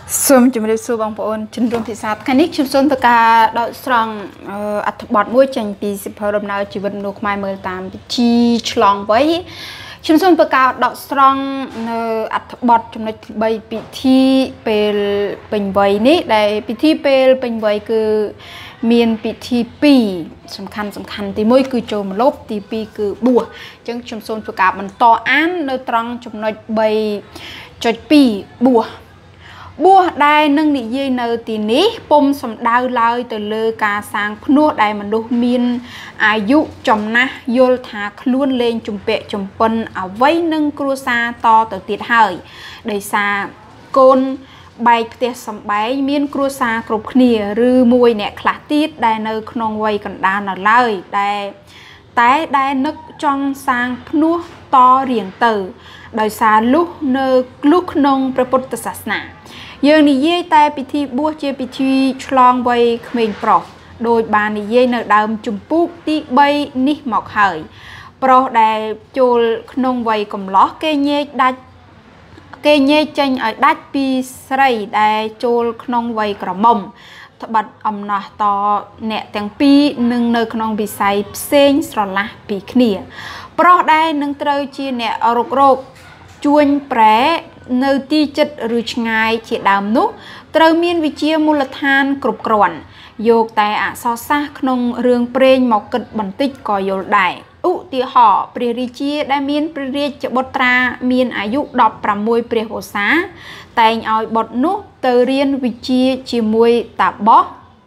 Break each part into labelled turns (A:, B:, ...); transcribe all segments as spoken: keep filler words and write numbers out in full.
A: Sum chum rêu su bang po on chân rôm thị sát cái nick chum xuân tất cả đợi strong ắt bọt mũi chanh pi sip hợp đồng nào chỉ vận nộp mai mười tám chi chlong với chum xuân tất cả đợi strong ắt bọt chum này bay pi thi pel bình vầy ní đây pi thi pel bình vầy cứ miền pi thi piสำคัญสำคัญที่มวยคือโจมลบที่ปีคือบัวจังชมโซนประกาศมันต่ออันในตรังชมน้อยใบจุดปีบัวบัวได้นั่งนิยในตีนี้ปมสำดาวลอยแต่เลอกาสางพนัวได้มันดูมีนอายุจมนะโยลถาคล้วนเลงจุ่มเปะจุ่มปนเอาไว้นึ่งครัวซาต่อต่อติดหายได้ซาโกนใบเตะสมใบมีนครัวซากรุบเนียหรือมวยเนี่ยคลาติดได้ในขนมไว้กันดานเอาเลยได้แต่ได้นึกจังสางพนัวต่อเรียงเตอโดยซาลุกเนลุกนงพระพุทธศาสนายังนิยแต่พิธีบัวเจพิธีฉลองไว้เขมรปลอกโดยบานนิยในดาวจุ่มปุ๊กที่ใบนิหมอกหายปลอกได้โจลขนมไว้กำล้อเกยได้เกยจังไอ้ดัดปีใส่ได้โจลขนมไว้กระมมทบัดอมนาต่อเนะแต่งปีหนึ่งในขนมปีใส่เส้นสละปีขเนียปลอกได้หนึ่งเตยจีเนะอรกโรคจวนแปรในที่จัดหรือไงเฉียดดำนุเตอมีนวิเชียมูลธานกรุบกรอนโยกแต่อาซอซาขนมเรืองเปรย์หมอกกิดบันติก่อโยลได้อุติห่อเปรียริเชียได้มีนเปรียจบตรามีนอายุดอกประมวยเปรียโหสาแต่งเอาบทนุเตอเรียนวิเชียจีมวยตาบอ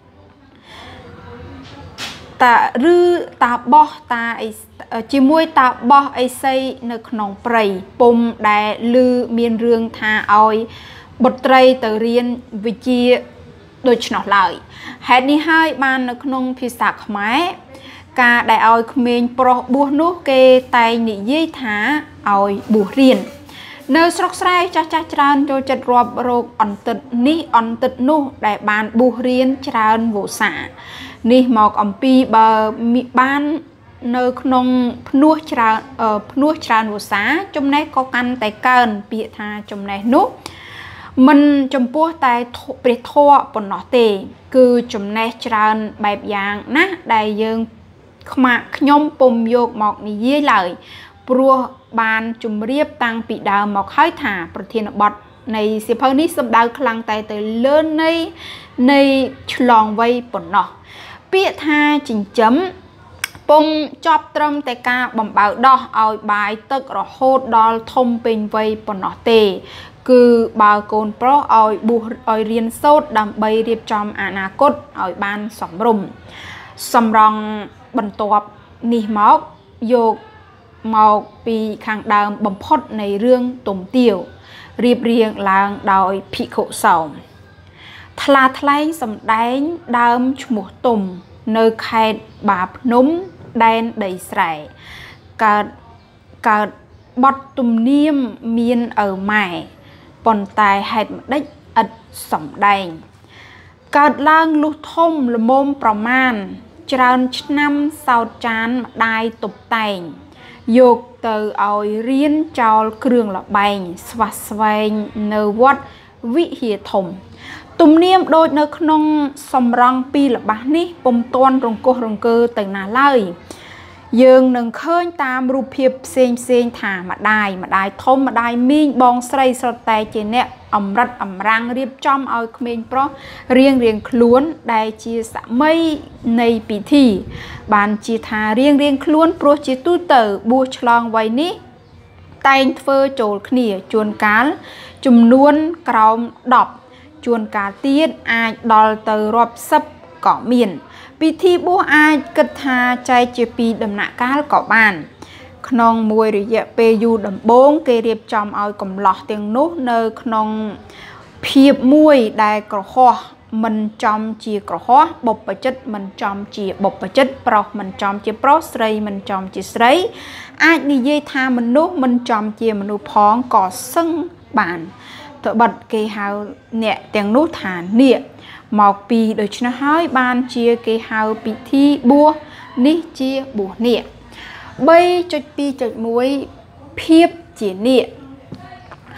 A: ตารือตาบอตาจีมวยตาบอไอไซในขนมเปรย์ปมได้ลือมีนเรื่องทาเอาบทเตยเตอเรียนวิเชียโดยฉนอเลยเหตุนี้ให้บานในขนมพิษาขมายกาได้เอาเมนปลอกบัวนุเกไตนิยถาเอาบัวเรียนเนื้อสกไซจะจะจานโจจัดรอบโรคอันติดนี้อันติดนุได้บานบัวเรียนจานโวสานี่หมอกอัมปีบามีบ้านเนื้อขนมพนัวจานเอ่อพนัวจานโวสาจมในก็กันแต่เกินปีธาจมในนุมันจมปัวแต่เปรียทว่าปนนอเตคือจมในจานแบบอย่างนะได้ยังขมาขย่มปมโยกหมอกนิยเลยปลัวบานจุ่มเรียบตังปีดาวหมอกค่อยถ่าประเทศบดในสิพนี้สมดาวคลังแต่แต่เลื่อนในในฉลองไว้ปนนอเปียธาจิงจ้ำปมจอบตรมแต่กาบ่มเบาดอกเอาใบตึกระโหดดอลทมเป็นไว้ปนนอเตคือบาวโกนเพราะเอาบุเอาเรียนโซดดำใบเรียบจอมอนาคตเอาบานสมรุมสำรองบรรทบนิมอกโยกมอกปีข้างดาวบ่มพดในเรื่องตุ่มเตียวเรียบเรียงลางดอยพิโคสองทลาทลายสำแดงดาวฉมุตุ่มเนยไข่บาปนุ่มแดนใดใส่การการบดตุ่มเนียมเมียนเออใหม่ปนตายให้ได้อัดสำแดงการล่างลุทมละมมประมาณจานนำสาวจานได้ตกแต่งโยกเตอเอาเรียนจอลเครื่องละใบสวัสดิ์เนวัดวิเหียถมตุ่มเนียมโดยเนขนงสมรังปีละบ้านนี้ปมต้นรงโกรงเกอแต่งนาไล่ยืงหนึ่งเคยตามรูปเพียบเซงเซงถามาได้มาได้ทมมาได้มีบองใส่สแตเจเนะอมรัดอมรังเรียบจอมเอาเขมรเพราะเรียงเรียงคล้วนได้จีสะไม่ในปีที่บานจีทาเรียงเรียงคล้วนโปรจิตุเตอร์บูชลองไว้นี้ไตเฟอร์โจลเขียจวนการจุ่มนวลกราวดอบจวนการเตียนอาดอลเตอร์รอบซับเกาะเมียนพิธีบัวอายกระทาใจเจปีดำหนักกาลเกาะบ้านขนมมวยหรือเยเปยูดำโบงเกเรียบจอมเอากำหลอกเตียงนุเนอขนมเพียบมวยได้กระห้อมันจอมเจียกระห้อบปประจัดมันจอมเจียบปประจัดปลอกมันจอมเจียปลอกใส่มันจอมเจียใส่อาจนิยทามันนุมันจอมเจียมันนุพ้องก่อซึ่งบานเถอะบัดเกหาเนี่ยเตียงนุฐานเนี่ยหมอกปีโดยชนะห้อยบานเชียเกหาปีที่บัวนิเชียบัวเนี่ยใบจุดปีจุดมวยเพียบเจียเนี่ย จ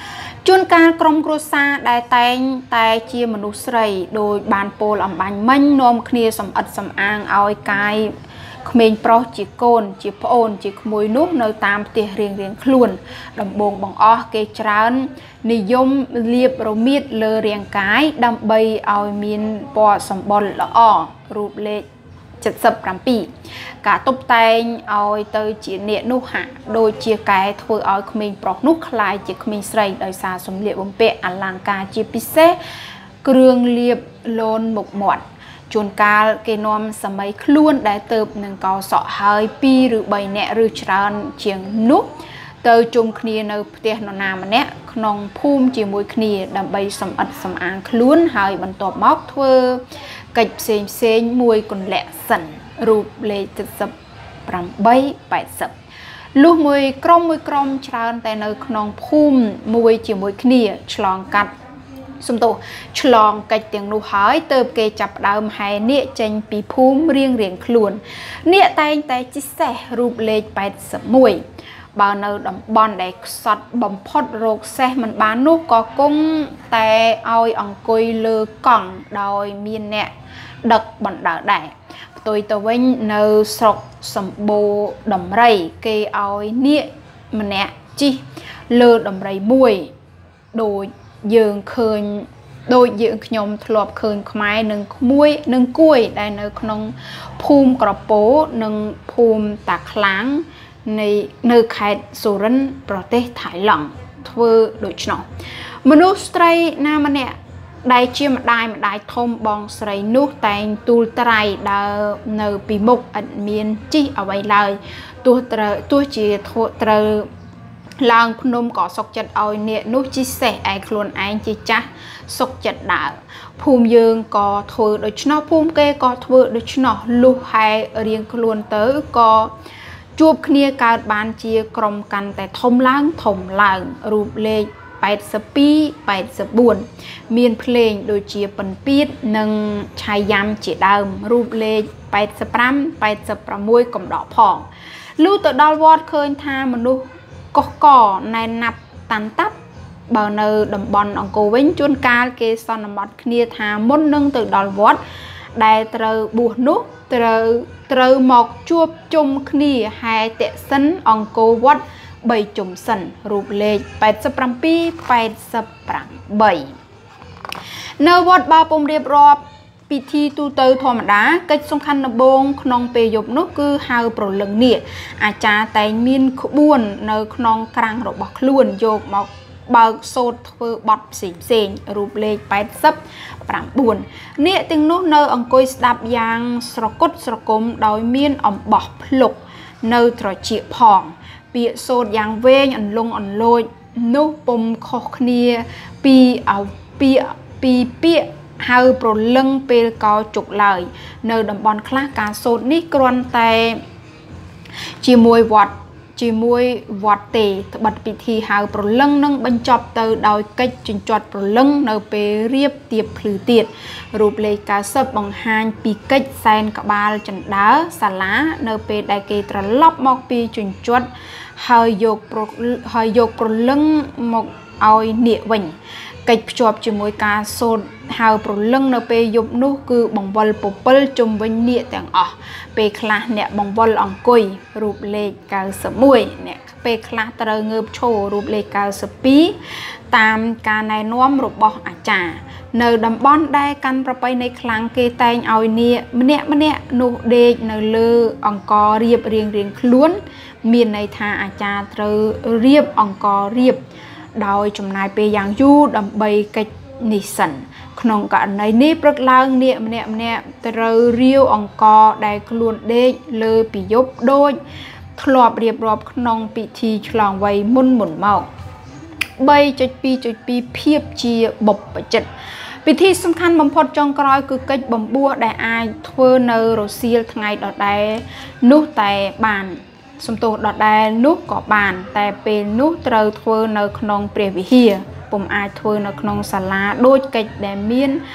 A: ជួនកាលក្រុមគ្រួសារដែលតែងតែជាមនុស្សស្រីដោយបានពោលអំបញ្ញមិញនាំគ្នាសំអិតសំអាងឲ្យកាយក្មេងប្រុសជាកូនជាប្អូនជាក្មួយនោះនៅតាមផ្ទះរៀងរៀងខ្លួនដំបងបង្អស់គេច្រើននិយមលាបរមៀតលើរាងកាយដើម្បីឲ្យមានពណ៌សម្បុរល្អរូបលេខเจ็ดสิบเจ็ดការតុបតែងឲ្យទៅជាអ្នកនោះហាក់ដូចជាកែធ្វើឲ្យក្មេងប្រុសនោះคล้ายជាក្មេងស្រីដោយសារសម្លៀកបំពាក់អលង្ការជាពិសេសគ្រឿងលាបលូនមុខមាត់ជួនកាលគេនាំសម័យខ្លួនដែលទៅនឹងកោសក់ហើយពីរឬបីនាក់ឬច្រើនជាងនោះទៅជុំគ្នានៅផ្ទះនរណាម្នាក់ក្នុងភូមិជាមួយគ្នាដើម្បីសម្អិតសម្អាងខ្លួនហើយបន្ទាប់មកធ្វើកិច្ចផ្សេងផ្សេងមួយកន្លះសិនរូបលេខเจ็ดสิบแปด แปดสิบលុះមួយក្រុមមួយក្រុមច្រើនតែនៅក្នុងភូមិមួយជាមួយគ្នាឆ្លងកាត់សំទោសឆ្លងកិច្ចទាំងនោះហើយទៅគេចាប់ដើមហែនាគចេញពីភូមិរៀងរៀងខ្លួននាគតែងតែជិះសេះរូបលេខแปดสิบเอ็ดបើនៅតំបន់ដែលខ្សត់បំផុតរោគសេះមិនបាននោះក៏គង់តែឲ្យអង្គុយលើកង់ដោយមានអ្នកដឹកបណ្ដើរដែរផ្ទុយទៅវិញនៅស្រុកសម្បូរដំរីគេឲ្យនាគម្នាក់ជិះលើដំរីមួយដូចយើងឃើញដូចយើងខ្ញុំធ្លាប់ឃើញខ្មែរនឹងក្មួយនឹងគួយដែលនៅក្នុងភូមិក្រពោនិងភូមិតាខ្លាំងនៃនៅខេត្តសូរិនប្រទេសថៃឡង់ធ្វើដូច្នោះមនុស្សស្រីណាម្នាក់ដែលជាម្ដាយម្ដាយធំបងស្រីនោះតែងទូលត្រៃដើរនៅពីមុខឥតមានជិះអ្វីឡើយទោះត្រូវទោះជាត្រូវឡើងភ្នំក៏សុកចិត្តឲ្យនាគនោះជិះសេះឯខ្លួនឯងជាចាស់សុកចិត្តដើរភូមិយើងក៏ធ្វើដូច្នោះភូមិគេក៏ធ្វើដូច្នោះលុះហែរៀងខ្លួនទៅក៏ជួបគ្នាកើតបានជាក្រុមកាន់តែធំឡើងធំឡើងរូបលេខแปดสิบสอง แปดสิบสี่មានភ្លេងដូចជាពិនពៀតនិងឆាយយ៉ាំជាដើមរូបលេខแปดสิบห้า แปดสิบหกកំដកផងលុះទៅដល់វត្តឃើញថាមនុស្សកុះកណែណាប់តាន់តាប់បើនៅតំបន់អង្គរវិញជួនកាលគេសន្មតគ្នាថាមុននឹងទៅដល់វត្តដែលត្រូវបួសនោះត្រូវត្រូវមកជួបជុំគ្នាហែតិសិនអង្គរវត្តបីជុំសិនរូបលេខแปดสิบเจ็ด แปดสิบแปดនៅវត្តបើពុំរៀបរាប់ពិធីទូទៅធម្មតាកិច្ចសំខាន់ដំបូងក្នុងពេលយប់នោះគឺហៅប្រលឹងនាគអាចារ្យតែងមានក្បួននៅក្នុងក្រាំងរបស់ខ្លួនយកមកបើកសូត្រធ្វើបទផ្សេងផ្សេងរូបលេខแปดสิบเก้าនាគទាំងនោះនៅអង្គុយស្ដាប់យ៉ាងស្រគត់ស្រគំដោយមានអំបោះភ្លុកនៅត្រចៀកផងពាក្យសូត្រយ៉ាងវែងអន្លង់អន្លោចនោះពុំខុសគ្នាពីអពាក្យពីពាក្យហៅប្រលឹងពេលកោជុកឡើយនៅតំបន់ខ្លះការសូត្រនេះគ្រាន់តែជាមួយវត្តជាមួយវត្តទេត្បិតពិធីហៅប្រលឹងនឹងបញ្ចប់ទៅដោយកិច្ចជញ្ជាត់ប្រលឹងនៅពេលរៀបទៀបភ្លឺទៀតរូបលេខเก้าสิบបង្ហាញពីកិច្ចសែនក្បាលចណ្ដើរសាលានៅពេលដែលគេត្រឡប់មកពីជញ្ជាត់ហើយយកហើយយកប្រលឹងមកឲ្យនាគវិញកិច្ចភ្ជាប់ជាមួយការសូត្រហៅប្រលឹងនៅពេលយប់នោះគឺបង្វិលពពិលជុំវិញនាគទាំងអស់ពេលខ្លះអ្នកបង្វិលអង្គុយរូបលេខเก้าสิบเอ็ดអ្នកពេលខ្លះត្រូវងើបឈររូបលេខเก้าสิบสองតាមការណែនាំរបស់អាចារ្យនៅតំបន់ដែលកាន់ប្រពៃណីខ្លាំងគេតែងឲ្យនាគម្នាក់ម្នាក់នោះដេកនៅលើអង្គរៀបរៀងរៀងខ្លួនមានន័យថាអាចារ្យត្រូវរៀបអង្គរៀបដោយចំណាយពេលយ៉ាងយូរដើម្បីកិច្ចនេះសិនក្នុងករណីនេះព្រឹកឡើងនាគម្នាក់ម្នាក់ត្រូវរាវអង្គដែលខ្លួនដេកលើពីយប់ដូចធ្លាប់រៀបរាប់ក្នុងពិធីឆ្លងវ័យមុនមុនមក បីจุดពីរจุดពីរ ភាពជាបុព្វជិតពិធីសំខាន់បំផុតចុងក្រោយគឺកិច្ចបំបួសដែលអាចធ្វើនៅរសៀលថ្ងៃដដែលនោះតែបានសំទោសដដែលនោះក៏បានតែពេលនោះត្រូវធ្វើនៅក្នុងព្រះវិហារពុំអាចធ្វើនៅក្នុងសាលាដូចកិច្ចដែលមាន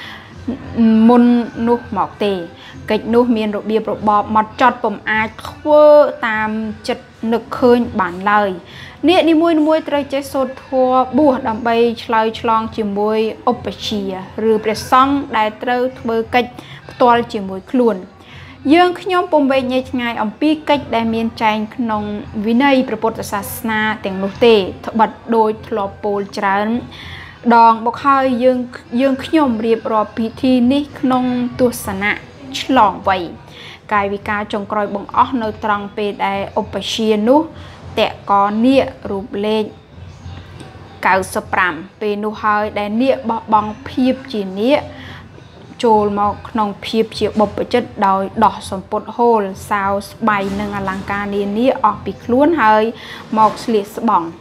A: មុននោះមកទេកិច្ចនោះមានរបៀបរបបមកចត់ពុំអាចធ្វើតាមចិត្តនឹកឃើញបានឡើយអ្នកនីមួយៗត្រូវចេះសូត្រធម៌បួសដើម្បីឆ្លើយឆ្លងជាមួយឧបជាឬព្រះសង្ឃដែលត្រូវធ្វើកិច្ចផ្ទាល់ជាមួយខ្លួនយើងខ្ញុំពុំវែងញែកឆ្ងាយអំពីកិច្ចដែលមានចែងក្នុងវិន័យព្រះពុទ្ធសាសនាទាំងនោះទេត្បិតដោយធ្លាប់ពោលច្រើនដងមកហើយយើងយើងខ្ញុំរៀបរាប់ពិធីនេះក្នុងទស្សនៈឆ្លងវ័យកាយវិការចុងក្រោយបង្អស់នៅត្រង់ពេលដែលឧបជានោះតកនាគរូបលេខเก้าสิบห้าពេលនោះហើយដែលនាគបោះបង់ភាពជានាគចូលមកក្នុងភាពជាបុព្វជិតដោយដោះសម្ពុតហូលសាវស្បៃនិងអលង្ការនានាអស់ពីខ្លួនហើយមកស្លៀកស្បង់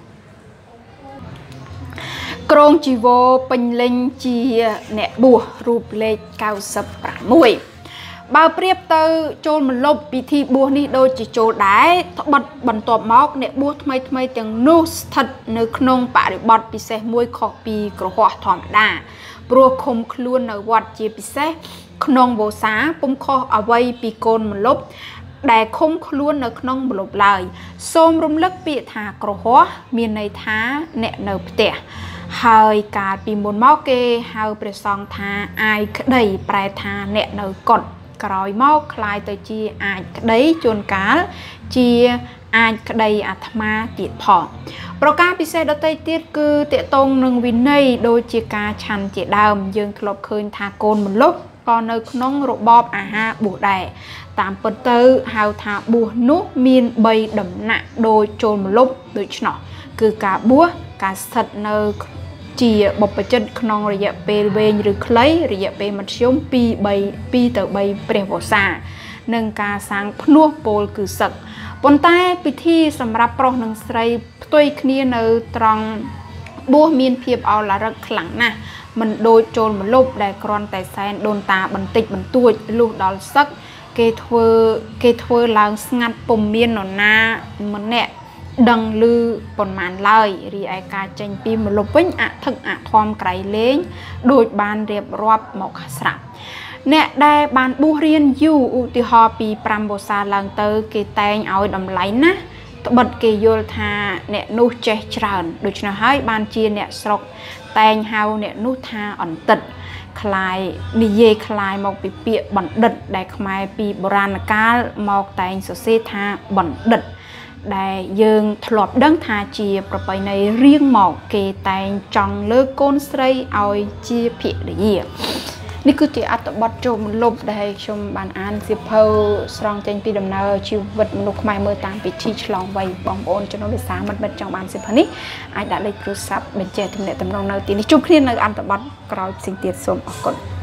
A: ក្រងជីវរពេញលេញជាអ្នកបួសរូបលេខเก้าสิบหกបើប្រៀបទៅចូលមលប់ពិធីបួសនេះដូចជាចូលដែរត្បិតបន្ទាប់មកអ្នកបួសថ្មីថ្មីទាំងនោះស្ថិតនៅក្នុងបរិបទពិសេសមួយខុសពីក្រហមធម្មតាព្រោះឃុំខ្លួននៅវត្តជាពិសេសក្នុងវោសាពុំខុសអ្វីពីកូនមលប់ដែលឃុំខ្លួននៅក្នុងមលប់ឡើយសូមរំលឹកពាក្យថាក្រហមមានន័យថាអ្នកនៅផ្ទះហើយកាលពីមុនមកគេហៅព្រះសង្ឃថាអាយក្តីប្រែថាអ្នកនៅកុដក្រោយមកคล้ายទៅជាអាចក្តីជួនកាលជាអាចក្តីអាត្មាទៀតផងប្រការពិសេសដទៃទៀតគឺតកតងនឹងវិន័យដូចជាការឆាន់ជាដើមយើងធ្លាប់ឃើញថាកូនមលុបក៏នៅក្នុងរបបអាហារបួសដែរតាមពិតទៅហៅថាបួសនោះមានបីដំណាក់ដូចចូលមលុបដូច្នោះគឺការបួសការស្ថិតនៅជាបុព្វជិតក្នុងរយៈពេលវែងឬខ្លីរយៈពេលមធ្យមពីទៅបីព្រះវស្សានិងការសាងភ្នោះពោលគឺសឹកប៉ុន្តែពិធីសម្រាប់ប្រុសនិងស្រីផ្ទុយគ្នានៅត្រង់បួសមានភាពអោឡារឹកខ្លាំងណាស់មិនដូចចូលមលុបដែលគ្រាន់តែសែនដូនតាបន្តិចបន្តួចលុះដល់សឹកគេធ្វើគេធ្វើឡើងស្ងាត់ពុំមាននរណាម្នាក់ដឹងឮប៉ុន្មានឡើយរីឯការចេញពីមលុបវិញអធិកអធមក្រៃលែងដូចបានរៀបរាប់មកស្រាប់អ្នកដែលបានបួសរៀនយូរឧទាហរណ៍ពីប្រាំវស្សាឡើងទៅគេតែងឲ្យតម្លៃណាស់ត្បិតគេយល់ថាអ្នកនោះចេះច្រើនដូច្នោះហើយបានជាអ្នកស្រុកតែងហៅអ្នកនោះថាអន្តិតคล้ายនិយាយคล้ายមកពីពាក្យបណ្ឌិតដែលខ្មែរពីបុរាណកាលមកតែងសរសេរថាបណ្ឌិតដែលយើងធ្លាប់ដឹងថាជាប្រពៃណីរៀងមកគេតែងចង់លើកកូនស្រីឲ្យជាភរិយានេះគឺជាអត្ថបទចូលមលុបដែលខ្ញុំបានអានសៀវភៅស្រង់ចេញពីដំណើរជីវិតមនុស្សខ្មែរមើលតាមពិធីឆ្លងវ័យបងប្អូនចំណុចវិសាមិត្តមិត្តចង់បានសៀវភៅនេះអាចដាក់លេខទូរស័ព្ទបញ្ជាក់ទំនាក់ទំនងនៅទីនេះជួបគ្នានៅអត្ថបទក្រោយផ្សេងទៀតសូមអរគុណ